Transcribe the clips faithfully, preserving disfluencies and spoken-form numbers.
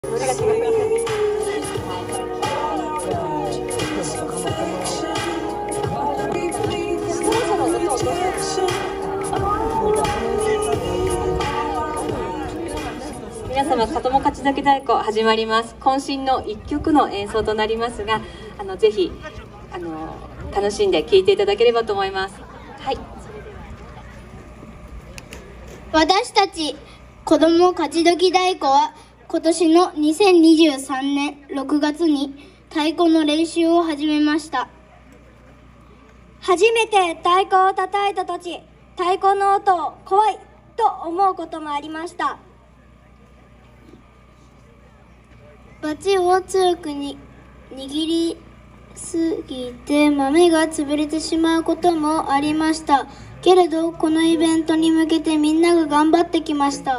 それが違います。そろそろ音を落として皆様、里も勝ち崎太鼓始まります。渾身の一曲の演奏となりますが、あのぜひあの楽しんで聴いていただければと思います。はい。 私たち子ども勝ち時太鼓は今年のにせんにじゅうさんねんろくがつに太鼓の練習を始めました。初めて太鼓を叩いた時、太鼓の音を怖いと思うこともありました。バチを強くに握りすぎて豆が潰れてしまうこともありました。けれどこのイベントに向けてみんなが頑張ってきました。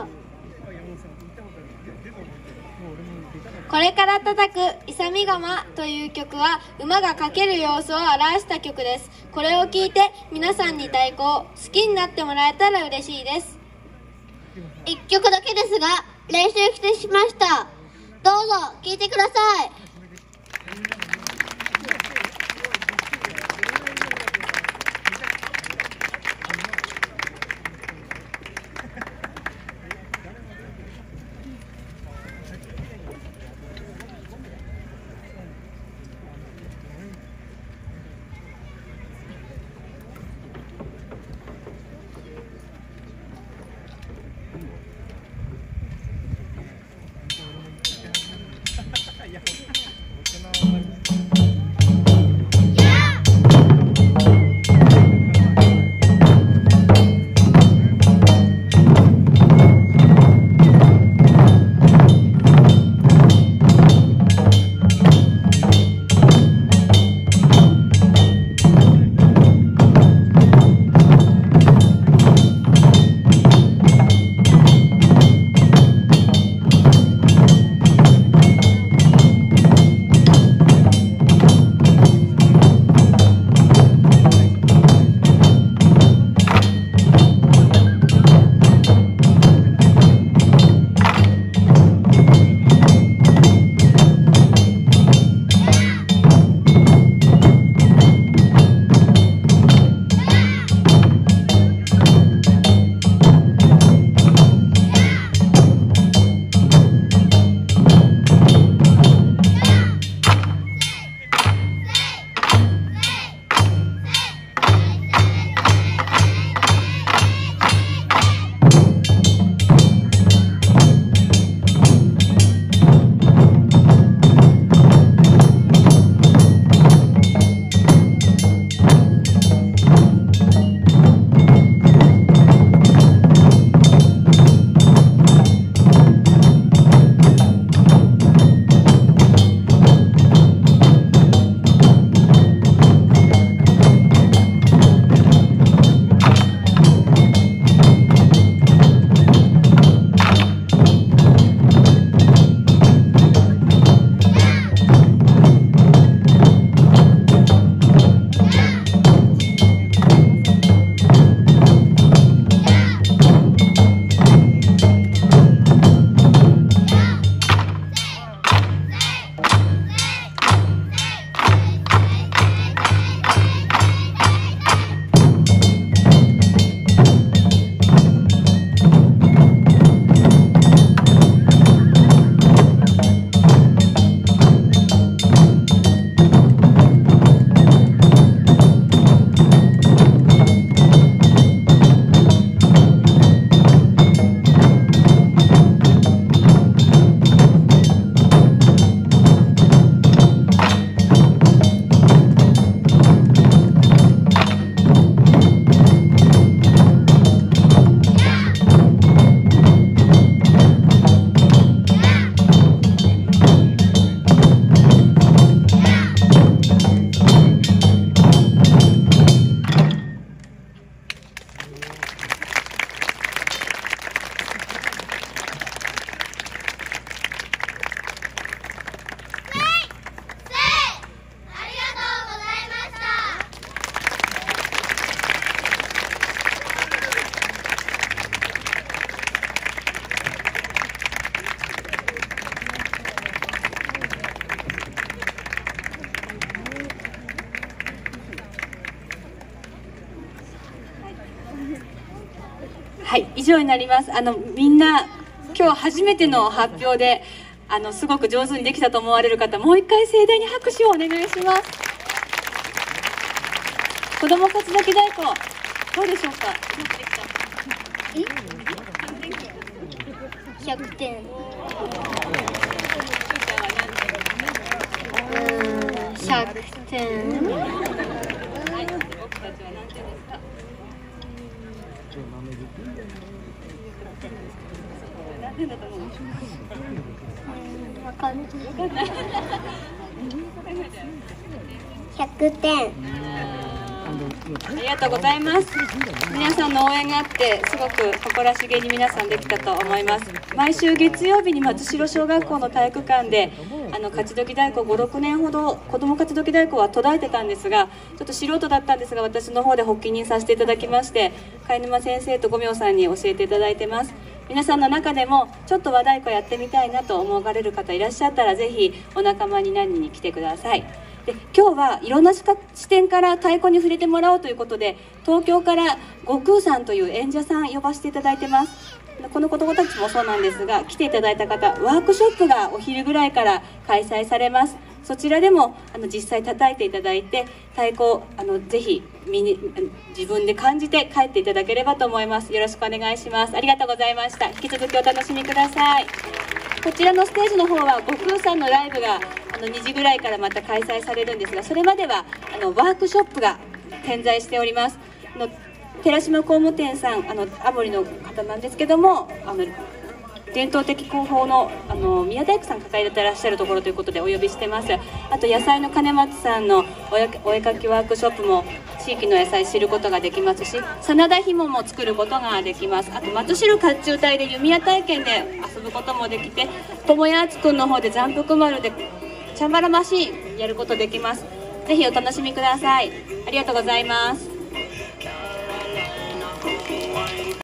これから叩く勇み釜という曲は馬がかける様子を表した曲です。これを聴いて皆さんに太鼓を好きになってもらえたら嬉しいです。一曲だけですが練習してしました。どうぞ聴いてください。 はい、以上になります。あのみんな今日初めての発表で、あのすごく上手にできたと思われる方、もう一回盛大に拍手をお願いします。子ども勝ち咲き太鼓、どうでしょうか。 ひゃくてん。ひゃくてん。わかんない。ひゃくてん。 ありがとうございます。皆さんの応援があってすごく誇らしげに皆さんできたと思います。毎週月曜日に松代小学校の体育館であの勝どき太鼓ご、ろくねんほど子ども勝どき太鼓は途絶えてたんですが、ちょっと素人だったんですが、私の方で発起人させていただきまして、貝沼先生と五明さんに教えていただいてます。皆さんの中でもちょっと和太鼓やってみたいなと思われる方いらっしゃったら、ぜひお仲間になりに来てください。で今日はいろんな視点から太鼓に触れてもらおうということで、東京から悟空さんという演者さん呼ばせていただいてます。この子どもたちもそうなんですが、来ていただいた方、ワークショップがお昼ぐらいから開催されます。そちらでもあの実際叩いていただいて、太鼓あのぜひ身に自分で感じて帰っていただければと思います。よろしくお願いします。ありがとうございました。引き続きお楽しみください。こちらのステージの方は悟空さんのライブがあのにじぐらいからまた開催されるんですが、それまではあのワークショップが点在しております。あの寺島工務店さん、あの青森の方なんですけども、あの伝統的工法のあの宮大工さん抱えてらっしゃるところということでお呼びしてます。あと野菜の金松さんのおやお絵かきワークショップも地域の野菜知ることができますし、真田ひもも作ることができます。あと松代甲冑隊で弓矢体験で遊ぶこともできて、友也敦くんの方で残福丸でチャンバラマシーンやることできます。ぜひお楽しみください。ありがとうございます。